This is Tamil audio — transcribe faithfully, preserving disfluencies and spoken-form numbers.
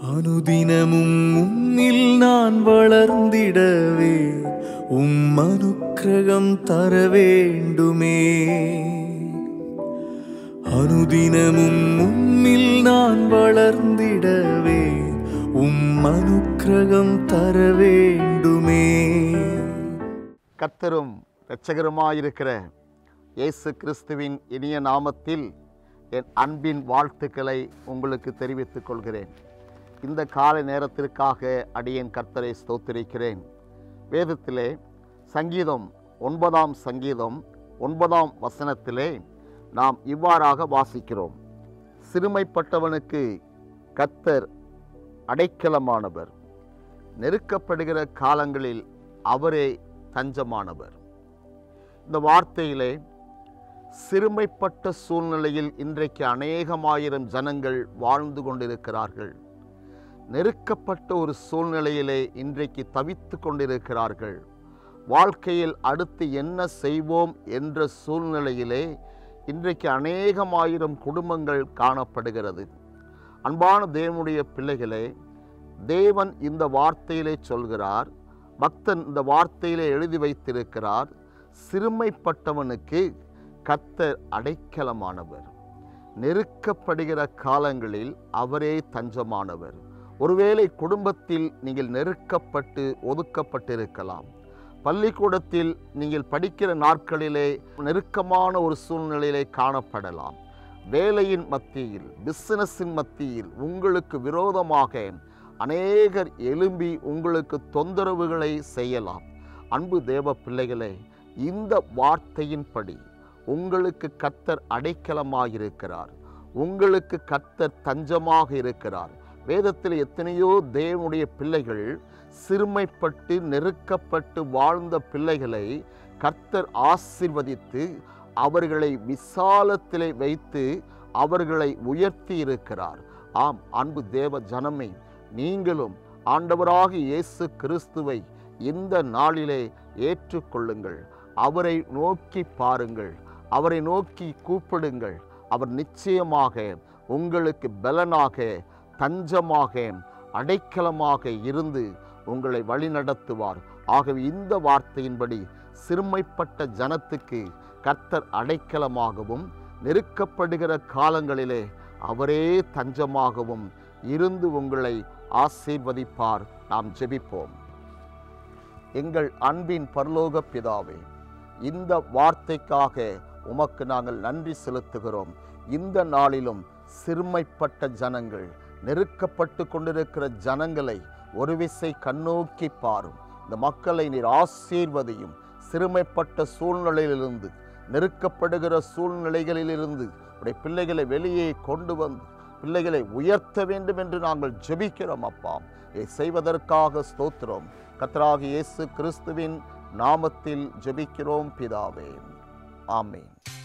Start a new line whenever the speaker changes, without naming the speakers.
அனுதினமும் உம்மில் நான் வளர்ந்திடவே உம் அனுக்கிரகம் தர வேண்டுமே. அனுதினமும் உம்மில் நான் வளர்ந்திடவே உம் அனுக்கிரகம் தர வேண்டுமே.
கர்த்தரும் இரட்சகருமாயிருக்கிற இயேசு கிறிஸ்துவின் இனிய நாமத்தில் என் அன்பின் வாழ்த்துக்களை உங்களுக்கு தெரிவித்துக் கொள்கிறேன். இந்த காலை நேரத்திற்காக அடியேன் கர்த்தரை ஸ்தோத்திரிக்கிறேன். வேதத்திலே சங்கீதம் ஒன்பதாம் சங்கீதம் ஒன்பதாம் வசனத்திலே நாம் இவ்வாறாக வாசிக்கிறோம். சிறுமைப்பட்டவனுக்கு கர்த்தர் அடைக்கலமானவர், நெருக்கப்படுகிற காலங்களில் அவரே தஞ்சமானவர். இந்த வார்த்தையிலே சிறுமைப்பட்ட சூழ்நிலையில் இன்றைக்கு அநேகமாயிரம் ஜனங்கள் வாழ்ந்து கொண்டிருக்கிறார்கள். நெருக்கப்பட்ட ஒரு சூழ்நிலையிலே இன்றைக்கு தவித்து கொண்டிருக்கிறார்கள். வாழ்க்கையில் அடுத்து என்ன செய்வோம் என்ற சூழ்நிலையிலே இன்றைக்கு அநேகமாயிரம் குடும்பங்கள் காணப்படுகிறது. அன்பான தேவனுடைய பிள்ளைகளே, தேவன் இந்த வார்த்தையிலே சொல்கிறார், பக்தன் இந்த வார்த்தையிலே எழுதி வைத்திருக்கிறார், சிறுமைப்பட்டவனுக்கு கர்த்தர் அடைக்கலமானவர், நெருக்கப்படுகிற காலங்களில் அவரே தஞ்சமானவர். ஒருவேளை குடும்பத்தில் நீங்கள் நெருக்கப்பட்டு ஒதுக்கப்பட்டிருக்கலாம். பள்ளிக்கூடத்தில் நீங்கள் படிக்கிற நாட்களிலே நெருக்கமான ஒரு சூழ்நிலையிலே காணப்படலாம். வேலையின் மத்தியில், பிசினஸின் மத்தியில் உங்களுக்கு விரோதமாக அநேகர் எழும்பி உங்களுக்கு தொந்தரவுகளை செய்யலாம். அன்பு தேவ பிள்ளைகளே, இந்த வார்த்தையின்படி உங்களுக்கு கர்த்தர் அடைக்கலமாயிருக்கிறார், உங்களுக்கு கர்த்தர் தஞ்சமாக இருக்கிறார். வேதத்தில் எத்தனையோ தேவனுடைய பிள்ளைகள் சிறுமைப்பட்டு நெருக்கப்பட்டு வாழ்ந்த பிள்ளைகளை கர்த்தர் ஆசீர்வதித்து அவர்களை விசாலத்திலே வைத்து அவர்களை உயர்த்தி இருக்கிறார். ஆம் அன்பு தேவ ஜனமே, நீங்களும் ஆண்டவராக இயேசு கிறிஸ்துவை இந்த நாளிலே ஏற்றுக்கொள்ளுங்கள். அவரை நோக்கி பாருங்கள், அவரை நோக்கி கூப்பிடுங்கள். அவர் நிச்சயமாக உங்களுக்கு பலனாக, தஞ்சமாக, அடைக்கலமாக இருந்து உங்களை வழிநடத்துவார். ஆகவே இந்த வார்த்தையின்படி சிறுமைப்பட்ட ஜனத்துக்கு கர்த்தர் அடைக்கலமாகவும், நெருக்கப்படுகிற காலங்களிலே அவரே தஞ்சமாகவும் இருந்து உங்களை ஆசீர்வதிப்பார். நாம் ஜெபிப்போம். எங்கள் அன்பின் பரலோக பிதாவே, இந்த வார்த்தைக்காக உமக்கு நாங்கள் நன்றி செலுத்துகிறோம். இந்த நாளிலும் சிறுமைப்பட்ட ஜனங்கள், நெருக்கப்பட்டு கொண்டிருக்கிற ஜனங்களை ஒரு விசை கண்ணோக்கி பாரும். இந்த மக்களை நீர் ஆசீர்வதியும். சிறுமைப்பட்ட சூழ்நிலையிலிருந்து, நெருக்கப்படுகிற சூழ்நிலைகளிலிருந்து உடைய பிள்ளைகளை வெளியே கொண்டு வந்து பிள்ளைகளை உயர்த்த வேண்டும் என்று நாங்கள் ஜெபிக்கிறோம். அப்பா, இதை செய்வதற்காக ஸ்தோத்திரம். கர்த்தராகிய இயேசு கிறிஸ்துவின் நாமத்தில் ஜெபிக்கிறோம் பிதாவே, ஆமென்.